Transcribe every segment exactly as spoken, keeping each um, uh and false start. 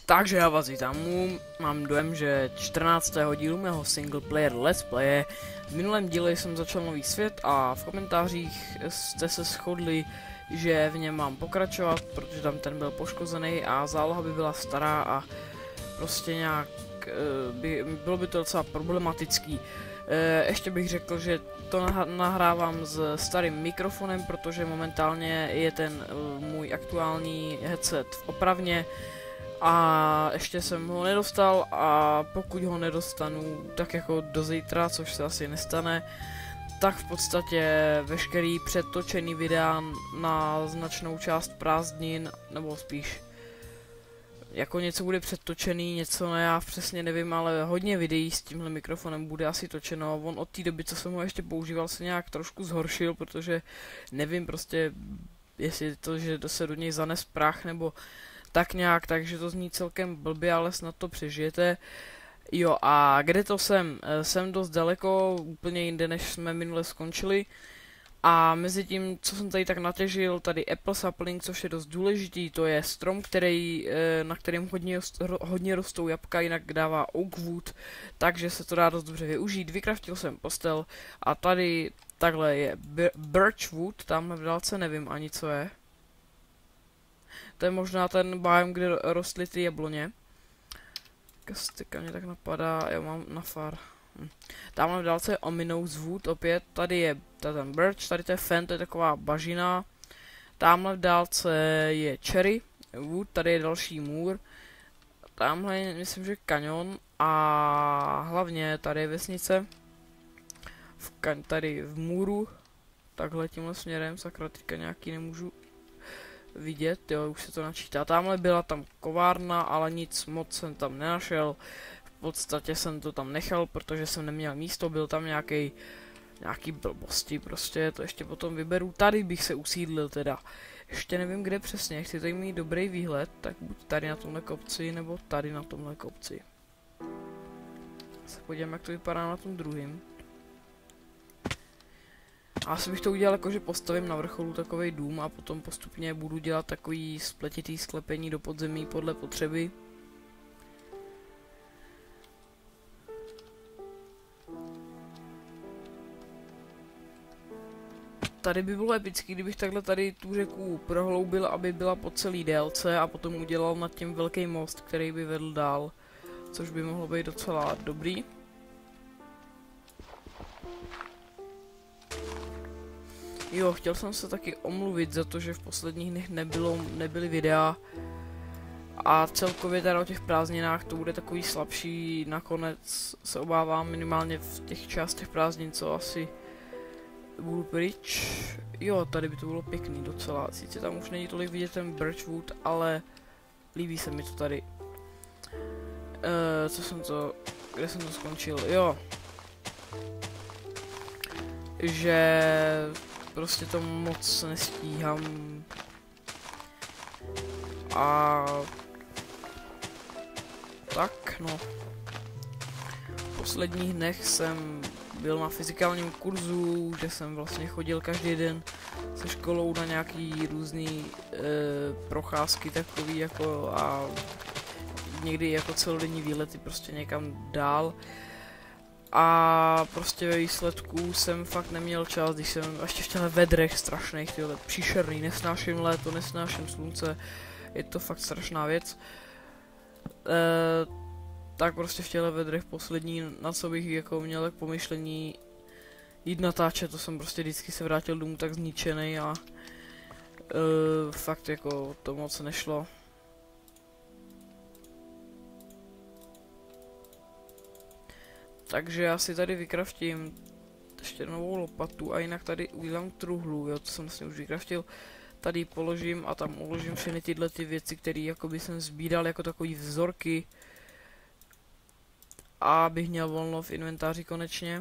Takže já vás vítám, mám dojem, že čtrnáctého dílu mého single player let's playe. V minulém díle jsem začal nový svět a v komentářích jste se shodli, že v něm mám pokračovat, protože tam ten byl poškozený a záloha by byla stará a prostě nějak by, bylo by to docela problematický. Ještě bych řekl, že to nahrávám s starým mikrofonem, protože momentálně je ten můj aktuální headset v opravně. A ještě jsem ho nedostal a pokud ho nedostanu tak jako do zítra, což se asi nestane, tak v podstatě veškerý předtočený videa na značnou část prázdnin, nebo spíš jako něco bude předtočený, něco ne, já přesně nevím, ale hodně videí s tímhle mikrofonem bude asi točeno. On od té doby, co jsem ho ještě používal, se nějak trošku zhoršil, protože nevím prostě, jestli to, že se do něj zanes prach, nebo tak nějak, takže to zní celkem blbě, ale snad to přežijete. Jo, a kde to jsem? Jsem dost daleko, úplně jinde, než jsme minule skončili. A mezi tím, co jsem tady tak natěžil, tady apple sapling, což je dost důležitý, to je strom, který, na kterém hodně, hodně rostou jabka, jinak dává oak wood, takže se to dá dost dobře využít. Vykraftil jsem postel a tady takhle je birch wood, tamhle v dálce nevím ani co je. To je možná ten biome, kde rostly ty jabloně. Kastika mě tak napadá, jo, mám na far. Hm. Tamhle v dálce je ominous wood opět, tady je ten birch, tady to je fen, to je taková bažina. Tamhle v dálce je cherry wood, tady je další můr. Tamhle je, myslím, že kanion a hlavně tady je vesnice. V kan tady v můru, takhle tímhle směrem, sakra, teďka nějaký nemůžu vidět, jo, už se to načítá. Tamhle byla tam kovárna, ale nic moc jsem tam nenašel. V podstatě jsem to tam nechal, protože jsem neměl místo, byl tam nějaký nějaký blbosti, prostě to ještě potom vyberu. Tady bych se usídlil teda. Ještě nevím kde přesně, chci tady mít dobrý výhled, tak buď tady na tomhle kopci, nebo tady na tomhle kopci. Se podívám, jak to vypadá na tom druhým. A asi bych to udělal jako, že postavím na vrcholu takovej dům a potom postupně budu dělat takový spletitý sklepení do podzemí podle potřeby. Tady by bylo epický, kdybych takhle tady tu řeku prohloubil, aby byla po celý délce a potom udělal nad tím velký most, který by vedl dál, což by mohlo být docela dobrý. Jo, chtěl jsem se taky omluvit za to, že v posledních dnech nebylo, nebyly videa a celkově teda o těch prázdninách to bude takový slabší, nakonec se obávám minimálně v těch částech prázdnin, co asi budu pryč. Jo, tady by to bylo pěkný docela, sice tam už není tolik vidět ten birchwood, ale líbí se mi to tady. E, co jsem to, kde jsem to skončil, jo. Že prostě to moc nestíhám a tak no. V posledních dnech jsem byl na fyzikálním kurzu, kde jsem vlastně chodil každý den se školou na nějaký různý e, procházky takový jako a někdy jako celodenní výlety prostě někam dál. A prostě ve výsledku jsem fakt neměl čas, když jsem ještě v těchto vedrech strašných, tyhle příšerný, nesnáším léto, nesnáším slunce, je to fakt strašná věc. E, tak prostě v těchto vedrech poslední, na co bych jako měl tak pomyšlení jít natáčet, to jsem prostě vždycky se vrátil domů tak zničený a e, fakt jako to moc nešlo. Takže já si tady vykraftím ještě novou lopatu a jinak tady udělám truhlu, jo, to jsem vlastně už vykraftil. Tady položím a tam uložím všechny tyhle ty věci, které jakoby jsem sbíral jako takový vzorky. A abych měl volno v inventáři konečně.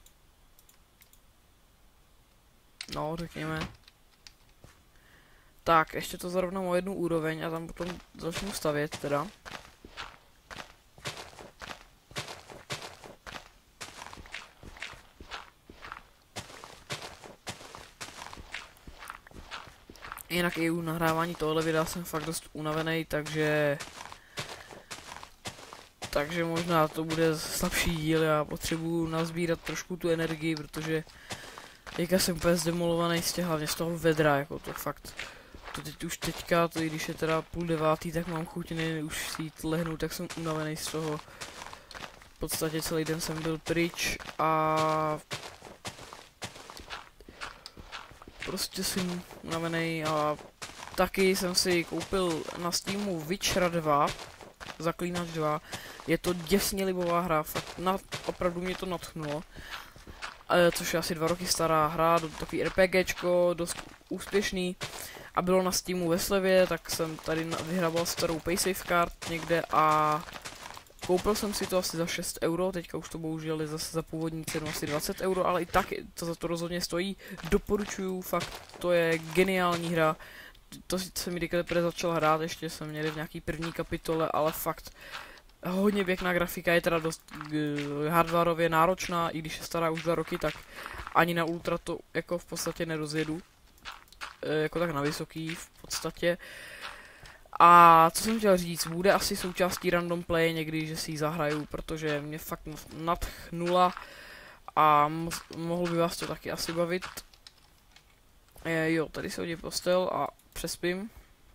No, řekněme. Tak, ještě to zarovnám o jednu úroveň a tam potom začnu stavět teda. Jinak i u nahrávání tohle videa jsem fakt dost unavený, takže takže možná to bude slabší díl, já potřebuju nazbírat trošku tu energii, protože teďka jsem úplně zdemolovaný z těch, hlavně z toho vedra, jako to fakt. To teď už teďka, to i když je teda půl devátý, tak mám chuť ne, už si jít lehnout, tak jsem unavený z toho. V podstatě celý den jsem byl pryč a prostě jsem unavený a taky jsem si koupil na Steamu Witcher dva, Zaklínač dva. Je to děsně libová hra, fakt na, opravdu mě to nadchnulo. E, což je asi dva roky stará hra, do, takový RPGčko, dost úspěšný. A bylo na Steamu ve slevě, tak jsem tady vyhrabal starou paysafe card někde a koupil jsem si to asi za šest euro, teďka už to bohužel je zase za původní cenu asi dvacet euro, ale i tak to za to rozhodně stojí. Doporučuju, fakt to je geniální hra. To jsem mi teprve začal hrát, ještě jsem měl v nějaký první kapitole, ale fakt hodně pěkná grafika, je teda dost uh, hardwarově náročná, i když je stará už dva roky, tak ani na ultra to jako v podstatě nerozjedu. E, jako tak na vysoký v podstatě. A co jsem chtěl říct, bude asi součástí random play někdy, že si ji zahraju, protože mě fakt nadchnula a mohl by vás to taky asi bavit. E, jo, tady se hodím postel a přespím.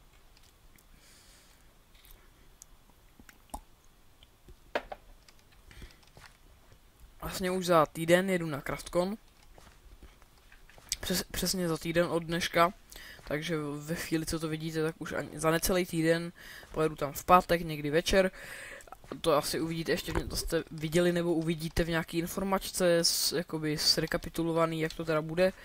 Vlastně už za týden jedu na CraftCon. Přes, přesně za týden od dneška. Takže ve chvíli, co to vidíte, tak už ani za necelý týden pojedu tam v pátek, někdy večer. To asi uvidíte ještě, to jste viděli nebo uvidíte v nějaký informačce, s, jakoby rekapitulovaný, jak to teda bude.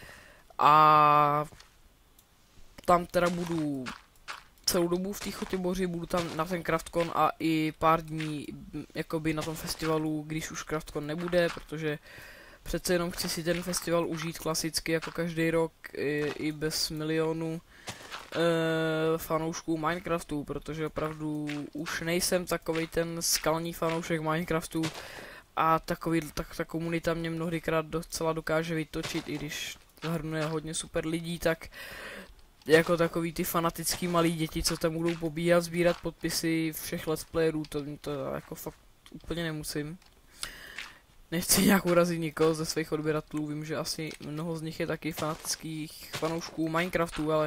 A tam teda budu celou dobu v té Chotěboři, budu tam na ten CraftCon a i pár dní jakoby na tom festivalu, když už CraftCon nebude, protože přece jenom chci si ten festival užít klasicky jako každý rok i, i bez milionů e, fanoušků Minecraftu, protože opravdu už nejsem takovej ten skalní fanoušek Minecraftu a takový, tak ta komunita mě mnohdykrát docela dokáže vytočit, i když zahrnuje hodně super lidí, tak jako takový ty fanatický malí děti, co tam budou pobíhat, sbírat podpisy všech let's playerů, to, to jako fakt úplně nemusím. Nechci nějak urazit nikoho ze svých odběratelů, vím, že asi mnoho z nich je taky fanatických fanoušků Minecraftu, ale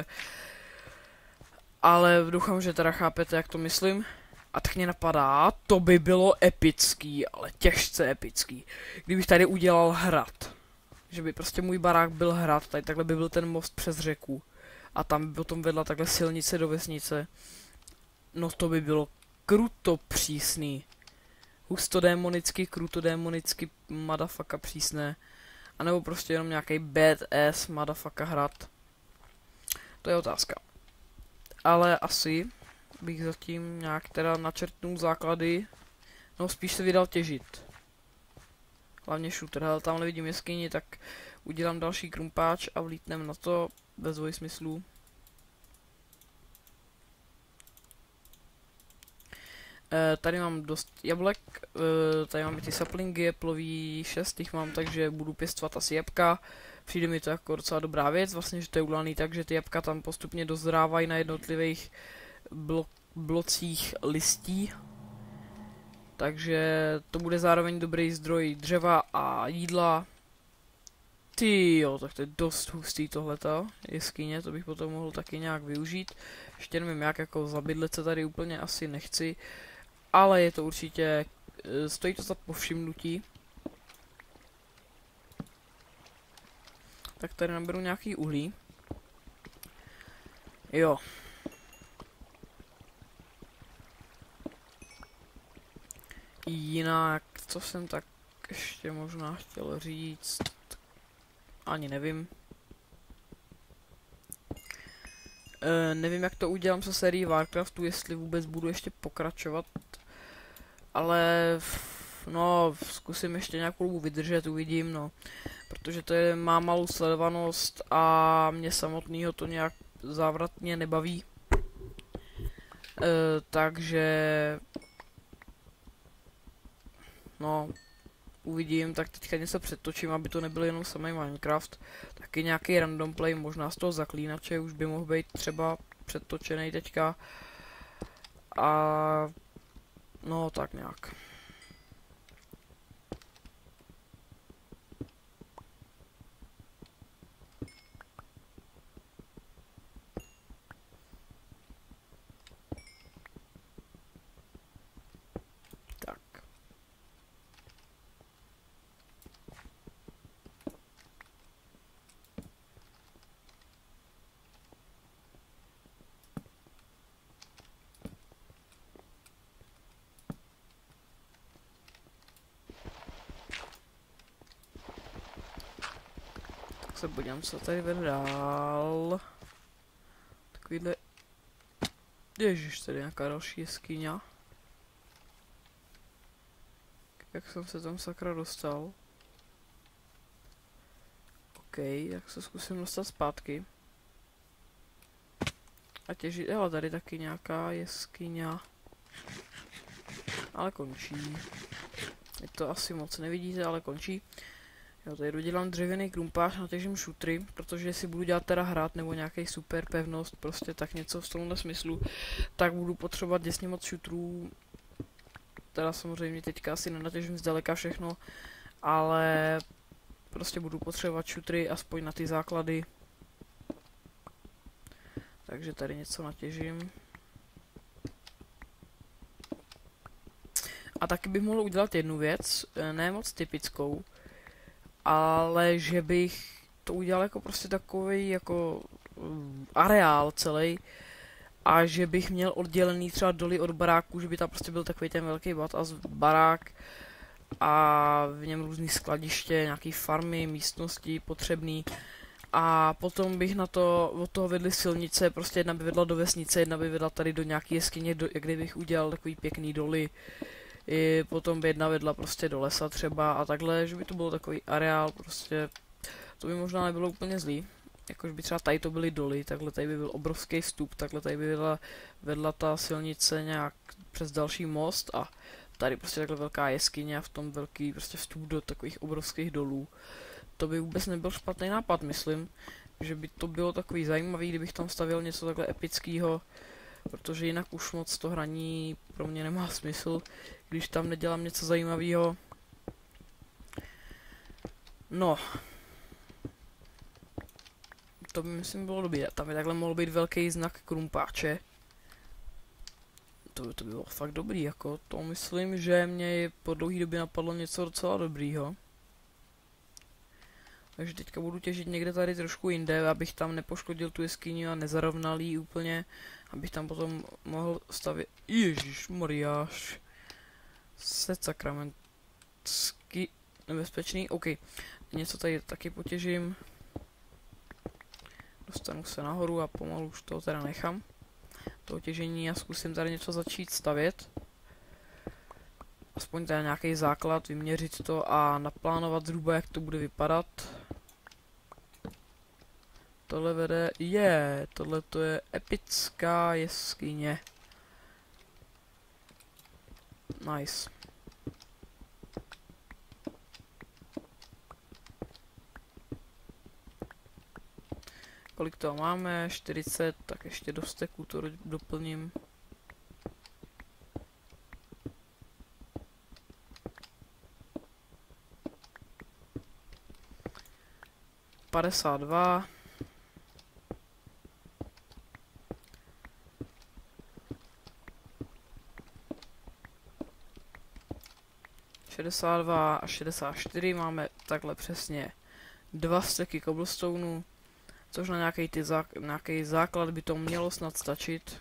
ale doufám, že teda chápete, jak to myslím. A tak mě napadá, to by bylo epický, ale těžce epický, kdybych tady udělal hrad. Že by prostě můj barák byl hrad, tady takhle by byl ten most přes řeku. A tam by potom vedla takhle silnice do vesnice. No to by bylo kruto přísný. Hustodémonicky, krutodémonicky, motherfucka přísné. A nebo prostě jenom nějaký badass motherfucka hrad. To je otázka. Ale asi bych zatím nějak teda načrtnul základy. No spíš se vydal těžit. Hlavně shooter, hele, tamhle vidím jeskyni, tak udělám další krumpáč a vlítnem na to bez dvojsmyslů. E, tady mám dost jablek, e, tady mám i ty saplingy, ploví šest jich mám, takže budu pěstovat asi jabka. Přijde mi to jako docela dobrá věc, vlastně, že to je udělaný tak, že ty jabka tam postupně dozrávají na jednotlivých blo blocích listí. Takže to bude zároveň dobrý zdroj dřeva a jídla. Ty jo, tak to je dost hustý tohleto jeskyně, to bych potom mohl taky nějak využít. Ještě nevím jak, jako zabydlet se tady úplně asi nechci. Ale je to určitě, stojí to za povšimnutí. Tak tady naberu nějaký uhlí. Jo. Jinak, co jsem tak ještě možná chtěl říct, ani nevím. E, nevím, jak to udělám se sérií Warcraftu, jestli vůbec budu ještě pokračovat. Ale, no, zkusím ještě nějakou dobu vydržet, uvidím, no. Protože to je, má malou sledovanost a mě samotného to nějak závratně nebaví. E, takže... No, uvidím, tak teďka něco přetočím, aby to nebyl jenom samý Minecraft. Taky nějaký random play, možná z toho zaklínače už by mohl být třeba přetočený teďka. A No, tak nějak. Tak. Tak se podívám, co tady vede dál. Takovýhle... Ježiš, tady nějaká další jeskyně. Jak jsem se tam sakra dostal? OK, tak se zkusím dostat zpátky. A těžit, jo, tady taky nějaká jeskyně. Ale končí. Je to asi moc nevidíte, ale končí. Jo, tady dodělám dřevěný krumpář, natěžím šutry, protože si budu dělat teda hrát nebo nějaký super pevnost, prostě tak něco v tomhle smyslu, tak budu potřebovat děsně moc šutrů. Teda samozřejmě teďka asi nenatěžím zdaleka všechno, ale prostě budu potřebovat šutry aspoň na ty základy. Takže tady něco natěžím. A taky bych mohl udělat jednu věc, ne moc typickou, ale že bych to udělal jako prostě takový jako um, areál celý a že bych měl oddělený třeba doly od baráku, že by tam prostě byl takový ten velký bat a barák a v něm různý skladiště, nějaký farmy, místnosti potřebný a potom bych na to, od toho vedli silnice, prostě jedna by vedla do vesnice, jedna by vedla tady do nějaké jeskyně, do, kde bych udělal takový pěkný doly. I potom by jedna vedla prostě do lesa třeba a takhle, že by to bylo takový areál, prostě to by možná nebylo úplně zlý. Jakož by třeba tady to byly doly, takhle tady by byl obrovský vstup, takhle tady by vedla, vedla ta silnice nějak přes další most a tady prostě takhle velká jeskyně a v tom velký prostě vstup do takových obrovských dolů. To by vůbec nebyl špatný nápad, myslím, že by to bylo takový zajímavý, kdybych tam stavil něco takhle epického, protože jinak už moc to hraní pro mě nemá smysl, když tam nedělám něco zajímavého. No. To by myslím bylo dobré. Tam by takhle mohl být velký znak krumpáče. To by to bylo fakt dobrý, jako to myslím, že mě po dlouhé době napadlo něco docela dobrýho. Takže teďka budu těžit někde tady trošku jinde, abych tam nepoškodil tu jeskyni a nezarovnal ji úplně, abych tam potom mohl stavět. Ježišmariáš. Set sakramentsky nebezpečný. OK. Něco tady taky potěžím. Dostanu se nahoru a pomalu už to teda nechám. To těžení a zkusím tady něco začít stavět. Aspoň teda nějaký základ, vyměřit to a naplánovat zhruba, jak to bude vypadat. Tohle vede, je, yeah, tohle to je epická jeskyně. Nice. Kolik toho máme? čtyřicet, tak ještě do steku to doplním. padesát dva. šedesát dva a šedesát čtyři máme takhle přesně dva steky cobblestoneu, což na nějaký, ty zák nějaký základ by to mělo snad stačit.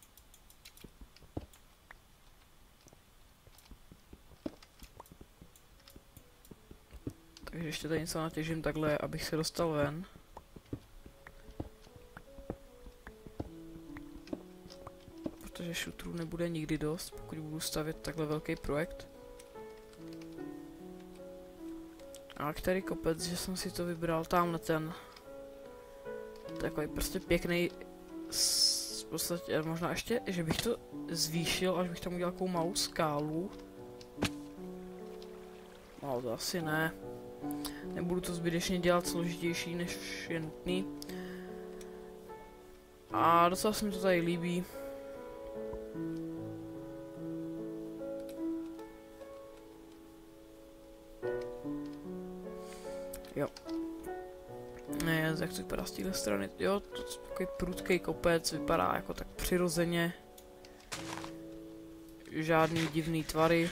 Takže ještě tady něco natěžím takhle, abych se dostal ven. Protože šutrů nebude nikdy dost, pokud budu stavět takhle velký projekt. A který kopec, že jsem si to vybral, tamhle ten. Takový prostě pěkný, v podstatě možná ještě, že bych to zvýšil, až bych tam udělal takovou malou skálu. No to asi ne. Nebudu to zbytečně dělat složitější, než je nutný. A docela se mi to tady líbí. jak to vypadá z téhle strany. Jo, to je takový prudký kopec, vypadá jako tak přirozeně. Žádný divný tvary.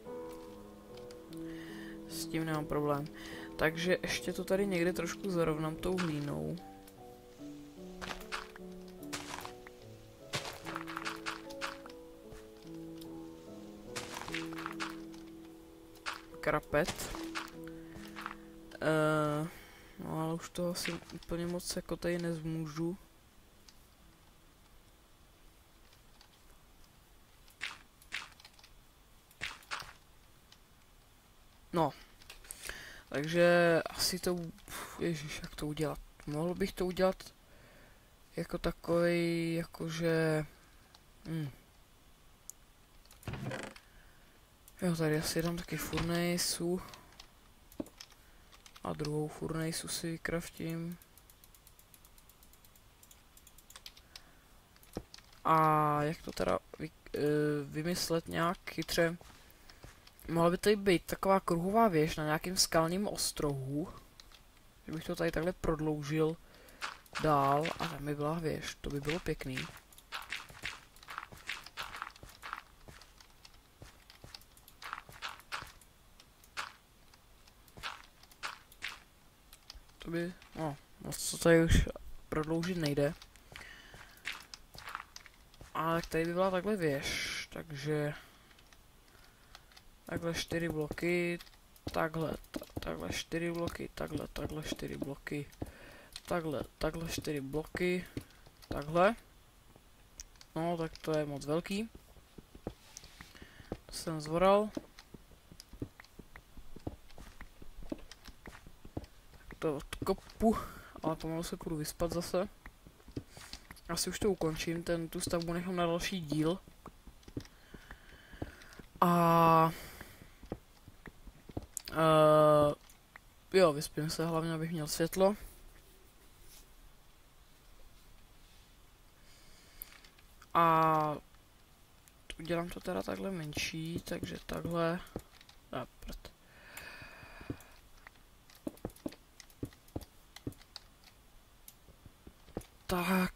S tím nemám problém. Takže ještě to tady někde trošku zarovnám tou hlínou. Krapet. Uh, no ale už to asi úplně moc jako tady nezmůžu. No. Takže asi to... Ježiš, jak to udělat? Mohl bych to udělat jako takový, jakože... Hmm. Jo, tady asi dám taky furnejsu. A druhou furnejsu si vykraftím. A jak to teda vy, uh, vymyslet nějak chytře? Mohla by tady být taková kruhová věž na nějakém skalním ostrohu. Že bych to tady takhle prodloužil dál a tam by byla věž. To by bylo pěkný. To by, no, moc to tady už prodloužit nejde. Ale tady by byla takhle věž, takže... Takhle čtyři bloky, takhle, takhle čtyři bloky, takhle, takhle čtyři bloky, takhle, takhle čtyři bloky, takhle. No, tak to je moc velký. To jsem zvoral. Tak to odkopu, ale pomalu se půjdu vyspat zase. Asi už to ukončím, ten, tu stavbu nechám na další díl. A... Uh, jo, vyspím se hlavně, abych měl světlo. A udělám to teda takhle menší, takže takhle. A, prd. Tak.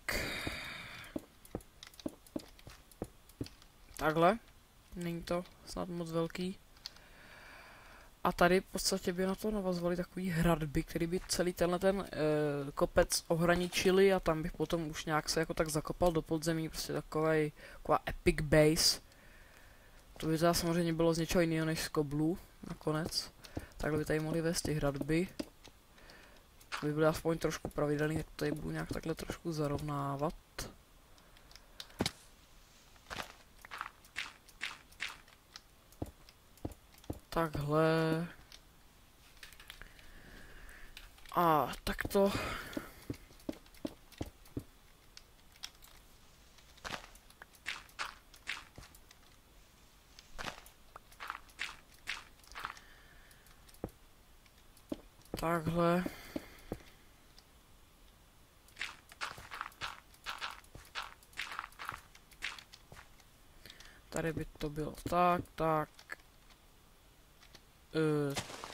Takhle. Není to snad moc velký. A tady v podstatě by na to navazovali takový hradby, který by celý tenhle ten e, kopec ohraničili a tam bych potom už nějak se jako tak zakopal do podzemí, prostě takovej, taková epic base. To by teda samozřejmě bylo z něčeho jiného než z koblů, nakonec. Takhle by tady mohly vést ty hradby. To by byly aspoň trošku pravidelný, tak tady budu nějak takhle trošku zarovnávat. Takhle. A takto. Takhle. Tady by to bylo tak, tak. Uh,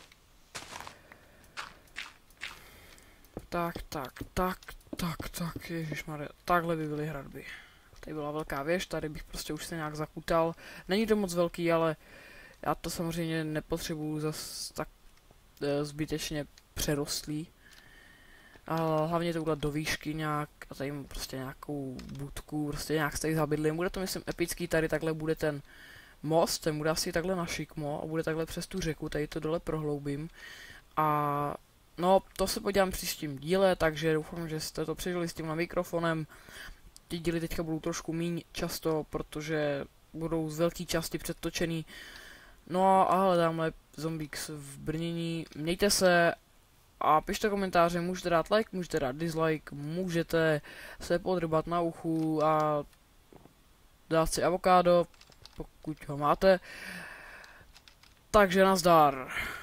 tak, tak, tak, tak, tak, ježišmarja, takhle by byly hradby. Tady byla velká věž, tady bych prostě už se nějak zakutal. Není to moc velký, ale já to samozřejmě nepotřebuju zas tak uh, zbytečně přerostlý. A hlavně to udělat do výšky nějak, a tady mám prostě nějakou budku, prostě nějak tady zabydlím. Bude to myslím epický, tady takhle bude ten most, ten bude asi takhle na šikmo a bude takhle přes tu řeku, tady to dole prohloubím. A no, to se podívám v příštím díle, takže doufám, že jste to přežili s tímhle mikrofonem. Ty díly teďka budou trošku míň často, protože budou z velké části předtočený. No a hledáme Zombíks v brnění. Mějte se a pište komentáře, můžete dát like, můžete dát dislike, můžete se podrbat na uchu a dát si avokádo, pokud ho máte. Takže nazdar.